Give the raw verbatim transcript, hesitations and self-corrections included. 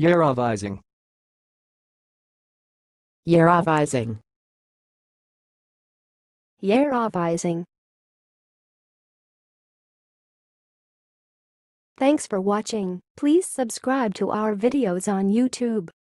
Yarovizing. Yarovizing. YAROVIZIng. Thanks for watching. Please subscribe to our videos on YouTube.